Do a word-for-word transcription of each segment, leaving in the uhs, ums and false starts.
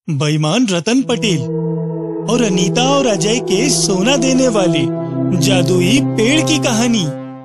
बेईमान रतन पटेल और अनीता और अजय के सोना देने वाले जादुई पेड़ की कहानी।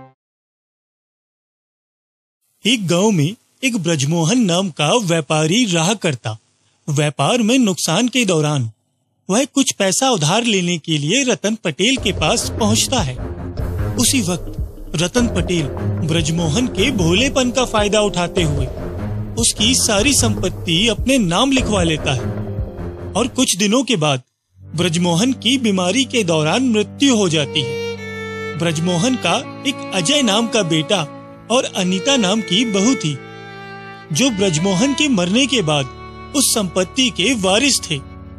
एक गांव में एक ब्रजमोहन नाम का व्यापारी रहा करता। व्यापार में नुकसान के दौरान वह कुछ पैसा उधार लेने के लिए रतन पटेल के पास पहुंचता है। उसी वक्त रतन पटेल ब्रजमोहन के भोलेपन का फायदा उठाते हुए उसकी सारी संपत्ति अपने नाम लिखवा लेता है और कुछ दिनों के बाद ब्रजमोहन की बीमारी के दौरान मृत्यु हो जाती है। ब्रजमोहन का एक अजय नाम का बेटा और अनीता नाम की बहू थी, जो ब्रजमोहन के मरने के बाद उस संपत्ति के वारिस थे।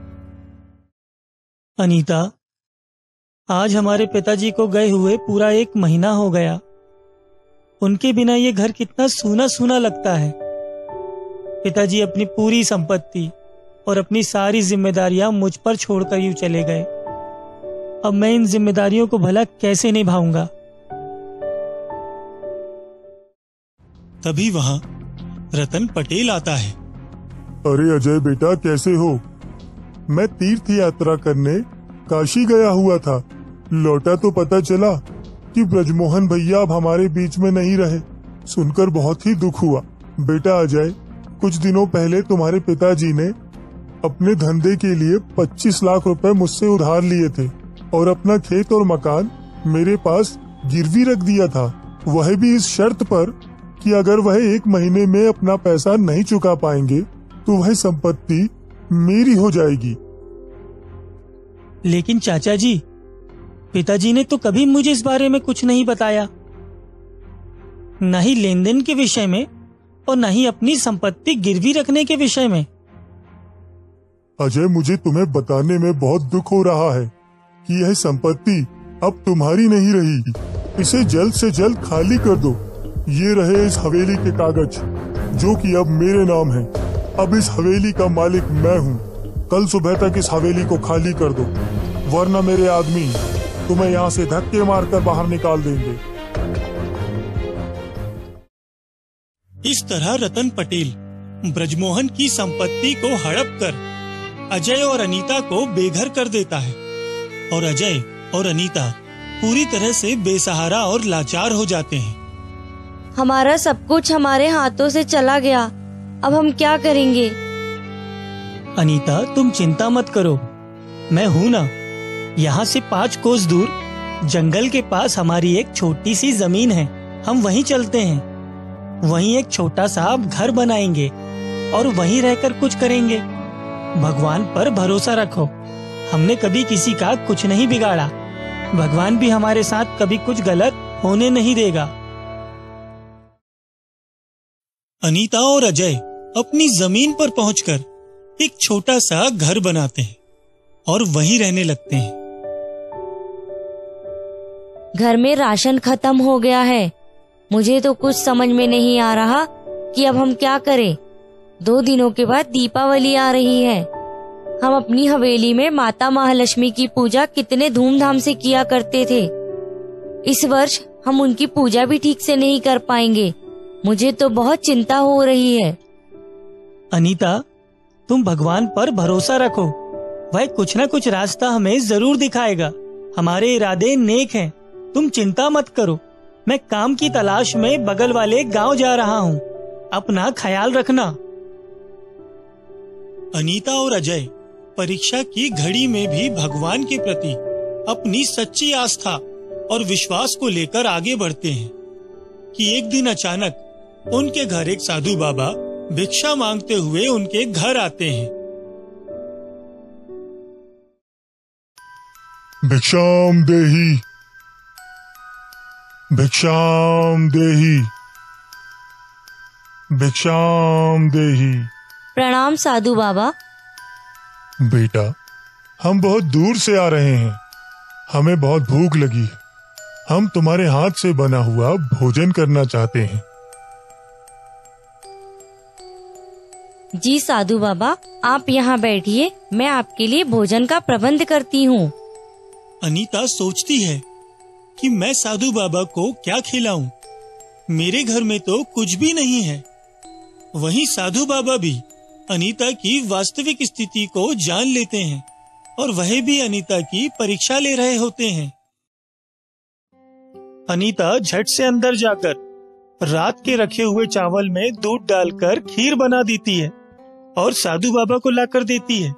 अनीता, आज हमारे पिताजी को गए हुए पूरा एक महीना हो गया। उनके बिना ये घर कितना सूना सूना लगता है। पिताजी अपनी पूरी संपत्ति और अपनी सारी जिम्मेदारियां मुझ पर छोड़कर यूं चले गए। अब मैं इन जिम्मेदारियों को भला कैसे निभाऊंगा। तभी वहां रतन पटेल आता है। अरे अजय बेटा, कैसे हो? मैं तीर्थ यात्रा करने काशी गया हुआ था। लौटा तो पता चला कि ब्रजमोहन भैया अब हमारे बीच में नहीं रहे। सुनकर बहुत ही दुख हुआ। बेटा अजय, कुछ दिनों पहले तुम्हारे पिताजी ने अपने धंधे के लिए पच्चीस लाख रुपए मुझसे उधार लिए थे और अपना खेत और मकान मेरे पास गिरवी रख दिया था। वह भी इस शर्त पर कि अगर वह एक महीने में अपना पैसा नहीं चुका पाएंगे तो वह संपत्ति मेरी हो जाएगी। लेकिन चाचा जी, पिताजी ने तो कभी मुझे इस बारे में कुछ नहीं बताया, न ही लेन देन के विषय में और न ही अपनी संपत्ति गिरवी रखने के विषय में। अजय, मुझे तुम्हें बताने में बहुत दुख हो रहा है कि यह संपत्ति अब तुम्हारी नहीं रही। इसे जल्द से जल्द खाली कर दो। ये रहे इस हवेली के कागज जो कि अब मेरे नाम है। अब इस हवेली का मालिक मैं हूँ। कल सुबह तक इस हवेली को खाली कर दो, वरना मेरे आदमी तुम्हें यहाँ से धक्के मारकर बाहर निकाल देंगे। इस तरह रतन पटेल ब्रजमोहन की संपत्ति को हड़प कर अजय और अनीता को बेघर कर देता है और अजय और अनीता पूरी तरह से बेसहारा और लाचार हो जाते हैं। हमारा सब कुछ हमारे हाथों से चला गया, अब हम क्या करेंगे? अनीता, तुम चिंता मत करो, मैं हूँ ना। यहाँ से पाँच कोस दूर जंगल के पास हमारी एक छोटी सी जमीन है। हम वहीं चलते हैं। वहीं एक छोटा सा घर बनाएंगे और वहीं रहकर कुछ करेंगे। भगवान पर भरोसा रखो, हमने कभी किसी का कुछ नहीं बिगाड़ा। भगवान भी हमारे साथ कभी कुछ गलत होने नहीं देगा। अनीता और अजय अपनी जमीन पर पहुंचकर एक छोटा सा घर बनाते हैं और वहीं रहने लगते हैं। घर में राशन खत्म हो गया है। मुझे तो कुछ समझ में नहीं आ रहा कि अब हम क्या करें। दो दिनों के बाद दीपावली आ रही है। हम अपनी हवेली में माता महालक्ष्मी की पूजा कितने धूमधाम से किया करते थे। इस वर्ष हम उनकी पूजा भी ठीक से नहीं कर पाएंगे। मुझे तो बहुत चिंता हो रही है। अनीता, तुम भगवान पर भरोसा रखो, वह कुछ न कुछ रास्ता हमें जरूर दिखाएगा। हमारे इरादे नेक हैं, तुम चिंता मत करो। मैं काम की तलाश में बगल वाले गांव जा रहा हूँ। अपना ख्याल रखना। अनीता और अजय परीक्षा की घड़ी में भी भगवान के प्रति अपनी सच्ची आस्था और विश्वास को लेकर आगे बढ़ते हैं कि एक दिन अचानक उनके घर एक साधु बाबा भिक्षा मांगते हुए उनके घर आते हैं। भिक्षाम देहि, भिक्षाम देहि, भिक्षाम देहि। प्रणाम साधु बाबा। बेटा, हम बहुत दूर से आ रहे हैं। हमें बहुत भूख लगी है। हम तुम्हारे हाथ से बना हुआ भोजन करना चाहते हैं। जी साधु बाबा, आप यहाँ बैठिए, मैं आपके लिए भोजन का प्रबंध करती हूँ। अनीता सोचती है कि मैं साधु बाबा को क्या खिलाऊं। मेरे घर में तो कुछ भी नहीं है। वहीं साधु बाबा भी अनीता की वास्तविक स्थिति को जान लेते हैं और वह भी अनीता की परीक्षा ले रहे होते हैं। अनीता झट से अंदर जाकर रात के रखे हुए चावल में दूध डालकर खीर बना देती है और साधु बाबा को लाकर देती है।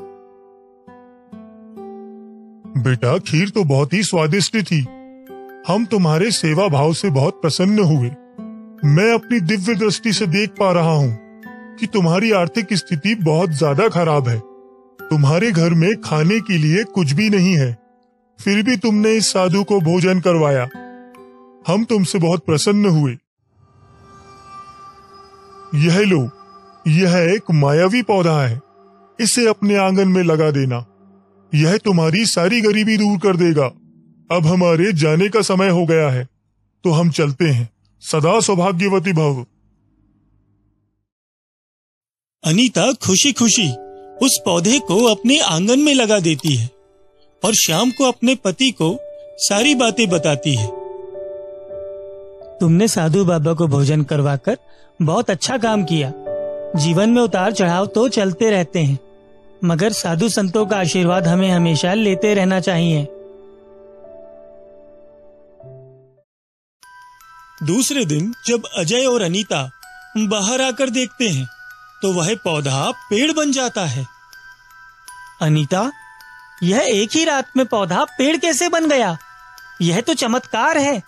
बेटा, खीर तो बहुत ही स्वादिष्ट थी। हम तुम्हारे सेवा भाव से बहुत प्रसन्न हुए। मैं अपनी दिव्य दृष्टि से देख पा रहा हूँ कि तुम्हारी आर्थिक स्थिति बहुत ज्यादा खराब है। तुम्हारे घर में खाने के लिए कुछ भी नहीं है, फिर भी तुमने इस साधु को भोजन करवाया। हम तुमसे बहुत प्रसन्न हुए। यह लो, यह एक मायावी पौधा है। इसे अपने आंगन में लगा देना। यह तुम्हारी सारी गरीबी दूर कर देगा। अब हमारे जाने का समय हो गया है, तो हम चलते हैं। सदा सौभाग्यवती भव। अनीता खुशी खुशी उस पौधे को अपने आंगन में लगा देती है और शाम को अपने पति को सारी बातें बताती है। तुमने साधु बाबा को भोजन करवाकर बहुत अच्छा काम किया। जीवन में उतार चढ़ाव तो चलते रहते हैं, मगर साधु संतों का आशीर्वाद हमें हमेशा लेते रहना चाहिए। दूसरे दिन जब अजय और अनीता बाहर आकर देखते हैं तो वह पौधा पेड़ बन जाता है। अनीता, यह एक ही रात में पौधा पेड़ कैसे बन गया? यह तो चमत्कार है।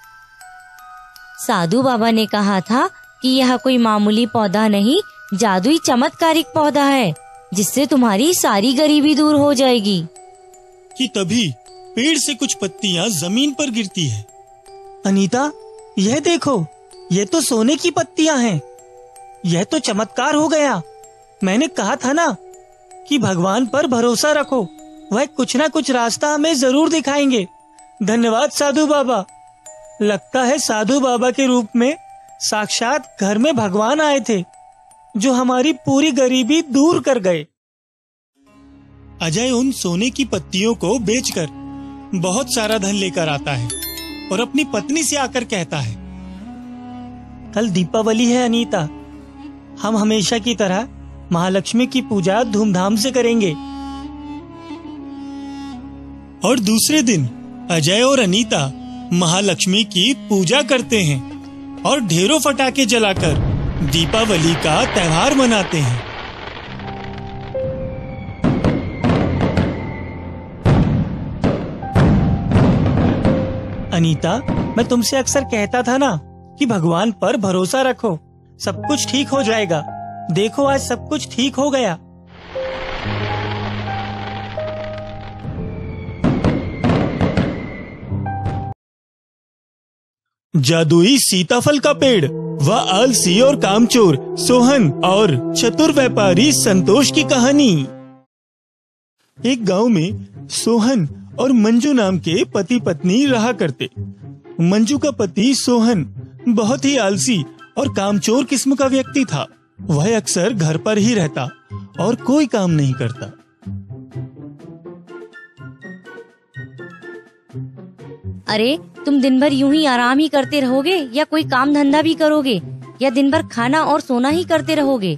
साधु बाबा ने कहा था कि यह कोई मामूली पौधा नहीं, जादुई चमत्कारिक पौधा है, जिससे तुम्हारी सारी गरीबी दूर हो जाएगी। कि तभी पेड़ से कुछ पत्तियां जमीन पर गिरती है। अनीता, यह देखो, यह तो सोने की पत्तियां हैं। यह तो चमत्कार हो गया। मैंने कहा था ना कि भगवान पर भरोसा रखो, वह कुछ ना कुछ रास्ता हमें जरूर दिखाएंगे। धन्यवाद साधु बाबा। लगता है साधु बाबा के रूप में साक्षात घर में भगवान आए थे, जो हमारी पूरी गरीबी दूर कर गए। अजय उन सोने की पत्तियों को बेचकर बहुत सारा धन लेकर आता है और अपनी पत्नी से आकर कहता है, कल दीपावली है अनीता, हम हमेशा की तरह महालक्ष्मी की पूजा धूमधाम से करेंगे। और दूसरे दिन अजय और अनीता महालक्ष्मी की पूजा करते हैं और ढेरों पटाखे जलाकर दीपावली का त्योहार मनाते हैं। अनीता, मैं तुमसे अक्सर कहता था ना कि भगवान पर भरोसा रखो, सब कुछ ठीक हो जाएगा। देखो, आज सब कुछ ठीक हो गया। जादुई सीताफल का पेड़ व आलसी और कामचोर सोहन और चतुर व्यापारी संतोष की कहानी। एक गांव में सोहन और मंजू नाम के पति पत्नी रहा करते। मंजू का पति सोहन बहुत ही आलसी और कामचोर किस्म का व्यक्ति था। वह अक्सर घर पर ही रहता और कोई काम नहीं करता। अरे, तुम दिन भर यूं ही आराम ही करते रहोगे या कोई काम धंधा भी करोगे, या दिन भर खाना और सोना ही करते रहोगे?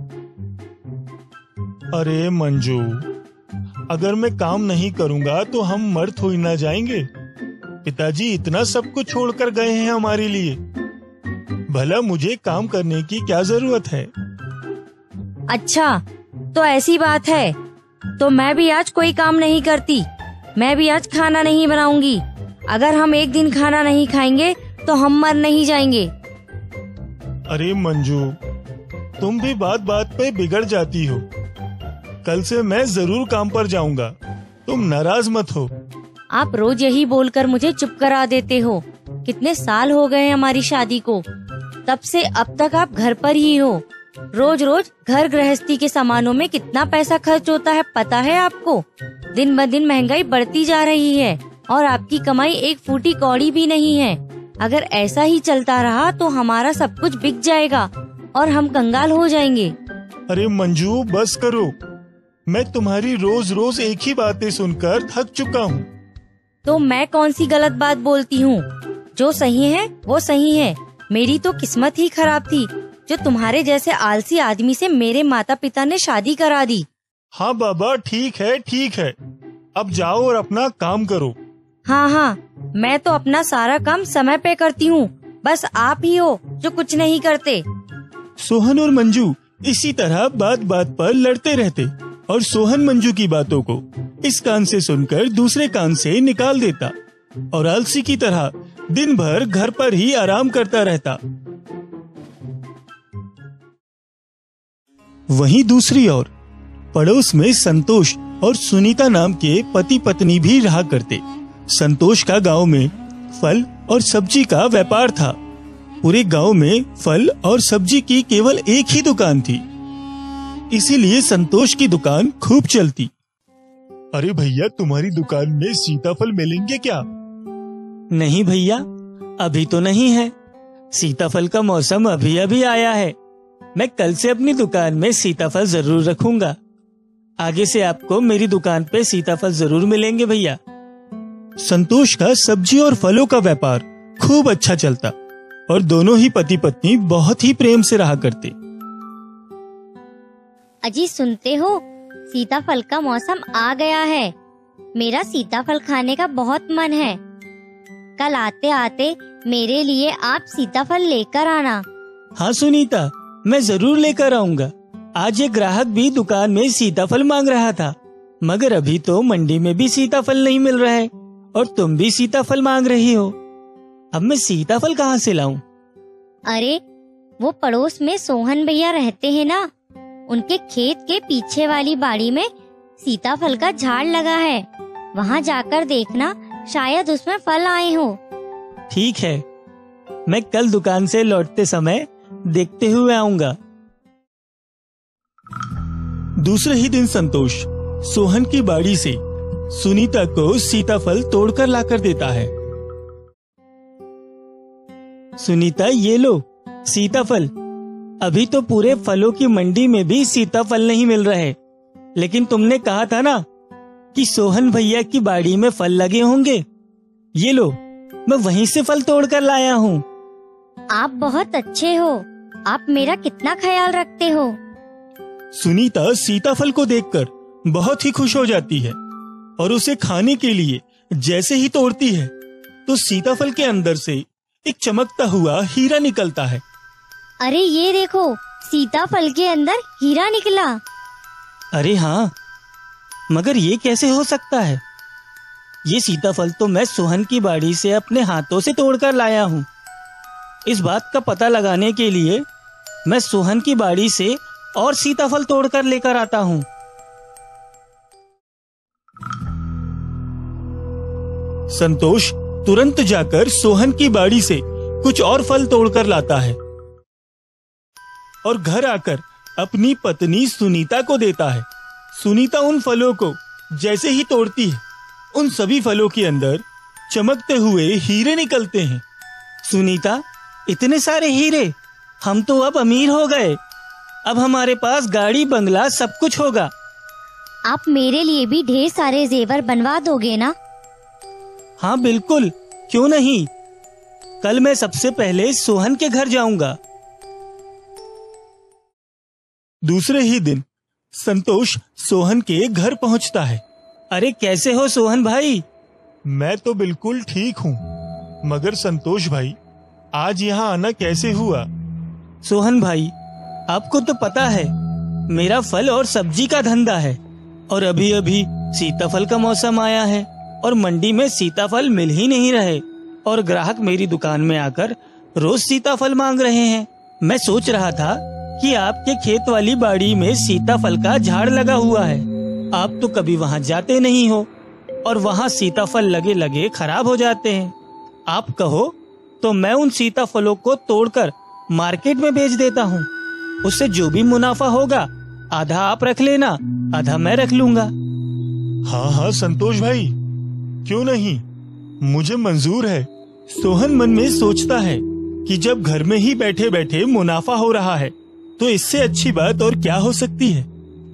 अरे मंजू, अगर मैं काम नहीं करूंगा तो हम मर थोड़ी ना जाएंगे। पिताजी इतना सब कुछ छोड़कर गए हैं हमारे लिए। भला मुझे काम करने की क्या जरूरत है? अच्छा, तो ऐसी बात है तो मैं भी आज कोई काम नहीं करती। मैं भी आज खाना नहीं बनाऊंगी। अगर हम एक दिन खाना नहीं खाएंगे तो हम मर नहीं जाएंगे। अरे मंजू, तुम भी बात बात पे बिगड़ जाती हो। कल से मैं जरूर काम पर जाऊंगा, तुम नाराज मत हो। आप रोज यही बोलकर मुझे चुप करा देते हो। कितने साल हो गए हमारी शादी को, तब से अब तक आप घर पर ही हो। रोज रोज घर गृहस्थी के सामानों में कितना पैसा खर्च होता है पता है आपको? दिन ब दिन महंगाई बढ़ती जा रही है और आपकी कमाई एक फूटी कौड़ी भी नहीं है। अगर ऐसा ही चलता रहा तो हमारा सब कुछ बिक जाएगा और हम कंगाल हो जाएंगे। अरे मंजू, बस करो। मैं तुम्हारी रोज रोज एक ही बातें सुनकर थक चुका हूँ। तो मैं कौन सी गलत बात बोलती हूँ? जो सही है वो सही है। मेरी तो किस्मत ही खराब थी जो तुम्हारे जैसे आलसी आदमी से मेरे माता पिता ने शादी करा दी। हाँ बाबा, ठीक है ठीक है, अब जाओ और अपना काम करो। हाँ हाँ, मैं तो अपना सारा काम समय पे करती हूँ, बस आप ही हो जो कुछ नहीं करते। सोहन और मंजू इसी तरह बात बात पर लड़ते रहते और सोहन मंजू की बातों को इस कान से सुनकर दूसरे कान से निकाल देता और आलसी की तरह दिन भर घर पर ही आराम करता रहता। वहीं दूसरी ओर पड़ोस में संतोष और सुनीता नाम के पति पत्नी भी रहा करते। संतोष का गांव में फल और सब्जी का व्यापार था। पूरे गांव में फल और सब्जी की केवल एक ही दुकान थी, इसीलिए संतोष की दुकान खूब चलती। अरे भैया, तुम्हारी दुकान में सीताफल मिलेंगे क्या? नहीं भैया, अभी तो नहीं है। सीताफल का मौसम अभी अभी आया है। मैं कल से अपनी दुकान में सीताफल जरूर रखूंगा। आगे से आपको मेरी दुकान पे सीताफल जरूर मिलेंगे भैया। संतोष का सब्जी और फलों का व्यापार खूब अच्छा चलता और दोनों ही पति पत्नी बहुत ही प्रेम से रहा करते। अजी सुनते हो, सीताफल का मौसम आ गया है। मेरा सीताफल खाने का बहुत मन है। कल आते आते मेरे लिए आप सीताफल लेकर आना। हाँ सुनीता, मैं जरूर लेकर आऊंगा। आज एक ग्राहक भी दुकान में सीताफल मांग रहा था, मगर अभी तो मंडी में भी सीताफल नहीं मिल रहा है और तुम भी सीताफल मांग रही हो। अब मैं सीताफल कहाँ से लाऊं? अरे वो पड़ोस में सोहन भैया रहते हैं ना, उनके खेत के पीछे वाली बाड़ी में सीताफल का झाड़ लगा है। वहाँ जाकर देखना, शायद उसमें फल आए हो। ठीक है, मैं कल दुकान से लौटते समय देखते हुए आऊंगा। दूसरे ही दिन संतोष सोहन की बाड़ी से सुनीता को सीताफल तोड़कर लाकर देता है। सुनीता, ये लो सीताफल। अभी तो पूरे फलों की मंडी में भी सीताफल नहीं मिल रहे, लेकिन तुमने कहा था ना कि सोहन भैया की बाड़ी में फल लगे होंगे। ये लो, मैं वहीं से फल तोड़कर लाया हूँ। आप बहुत अच्छे हो। आप मेरा कितना ख्याल रखते हो। सुनीता सीताफल को देखकर बहुत ही खुश हो जाती है और उसे खाने के लिए जैसे ही तोड़ती है तो सीताफल के अंदर से एक चमकता हुआ हीरा निकलता है। अरे ये देखो, सीताफल के अंदर हीरा निकला। अरे हाँ, मगर ये कैसे हो सकता है? ये सीताफल तो मैं सोहन की बाड़ी से अपने हाथों से तोड़कर लाया हूँ। इस बात का पता लगाने के लिए मैं सोहन की बाड़ी से और सीताफल तोड़कर लेकर आता हूँ। संतोष तुरंत जाकर सोहन की बाड़ी से कुछ और फल तोड़कर लाता है और घर आकर अपनी पत्नी सुनीता को देता है। सुनीता उन फलों को जैसे ही तोड़ती है, उन सभी फलों के अंदर चमकते हुए हीरे निकलते हैं। सुनीता, इतने सारे हीरे! हम तो अब अमीर हो गए। अब हमारे पास गाड़ी बंगला सब कुछ होगा। आप मेरे लिए भी ढेर सारे जेवर बनवा दोगे ना? हाँ बिल्कुल, क्यों नहीं। कल मैं सबसे पहले सोहन के घर जाऊंगा। दूसरे ही दिन संतोष सोहन के घर पहुंचता है। अरे कैसे हो सोहन भाई? मैं तो बिल्कुल ठीक हूँ, मगर संतोष भाई, आज यहाँ आना कैसे हुआ? सोहन भाई, आपको तो पता है मेरा फल और सब्जी का धंधा है और अभी अभी सीताफल का मौसम आया है और मंडी में सीताफल मिल ही नहीं रहे और ग्राहक मेरी दुकान में आकर रोज सीताफल मांग रहे हैं। मैं सोच रहा था कि आपके खेत वाली बाड़ी में सीताफल का झाड़ लगा हुआ है। आप तो कभी वहाँ जाते नहीं हो और वहाँ सीताफल लगे लगे खराब हो जाते हैं। आप कहो तो मैं उन सीताफलों को तोड़कर मार्केट में बेच देता हूँ। उससे जो भी मुनाफा होगा आधा आप रख लेना, आधा मैं रख लूंगा। हाँ हाँ संतोष भाई, क्यों नहीं, मुझे मंजूर है। सोहन मन में सोचता है कि जब घर में ही बैठे बैठे मुनाफा हो रहा है तो इससे अच्छी बात और क्या हो सकती है।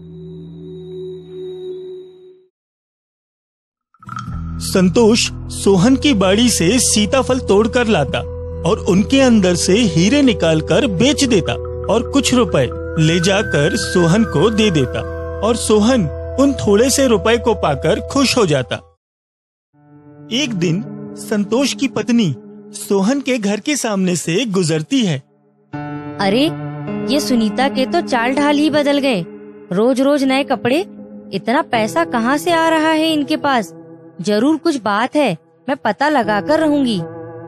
संतोष सोहन की बाड़ी से सीताफल तोड़कर लाता और उनके अंदर से हीरे निकालकर बेच देता और कुछ रुपए ले जाकर सोहन को दे देता और सोहन उन थोड़े से रुपए को पाकर खुश हो जाता। एक दिन संतोष की पत्नी सोहन के घर के सामने से गुजरती है। अरे, ये सुनीता के तो चाल ढाल ही बदल गए। रोज रोज नए कपड़े, इतना पैसा कहाँ से आ रहा है इनके पास? जरूर कुछ बात है, मैं पता लगा कर रहूंगी।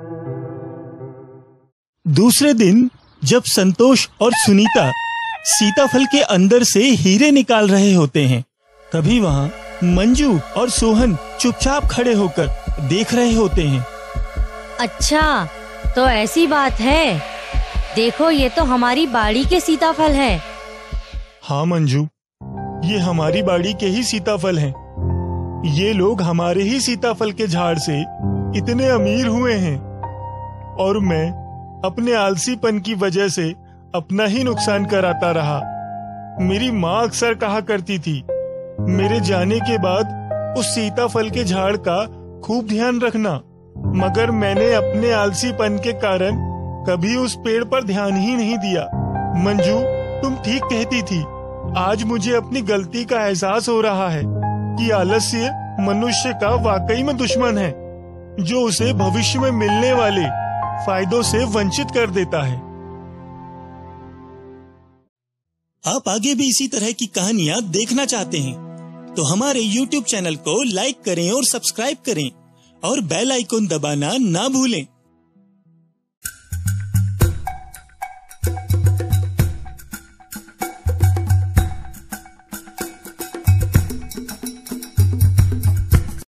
दूसरे दिन जब संतोष और सुनीता सीताफल के अंदर से हीरे निकाल रहे होते हैं, तभी वहाँ मंजू और सोहन चुपचाप खड़े होकर देख रहे होते हैं। अच्छा, तो ऐसी बात है। देखो, ये तो हमारी बाड़ी के सीताफल है। हाँ मंजू, ये हमारी बाड़ी के ही सीताफल हैं। ये लोग हमारे ही सीताफल के झाड़ से इतने अमीर हुए हैं और मैं अपने आलसीपन की वजह से अपना ही नुकसान कराता रहा। मेरी माँ अक्सर कहा करती थी, मेरे जाने के बाद उस सीताफल के झाड़ का खूब ध्यान रखना, मगर मैंने अपने आलसीपन के कारण कभी उस पेड़ पर ध्यान ही नहीं दिया। मंजू, तुम ठीक कहती थी। आज मुझे अपनी गलती का एहसास हो रहा है कि आलस्य मनुष्य का वाकई में दुश्मन है, जो उसे भविष्य में मिलने वाले फायदों से वंचित कर देता है। आप आगे भी इसी तरह की कहानियां देखना चाहते हैं तो हमारे यूट्यूब चैनल को लाइक करें और सब्सक्राइब करें और बेल आइकन दबाना ना भूलें।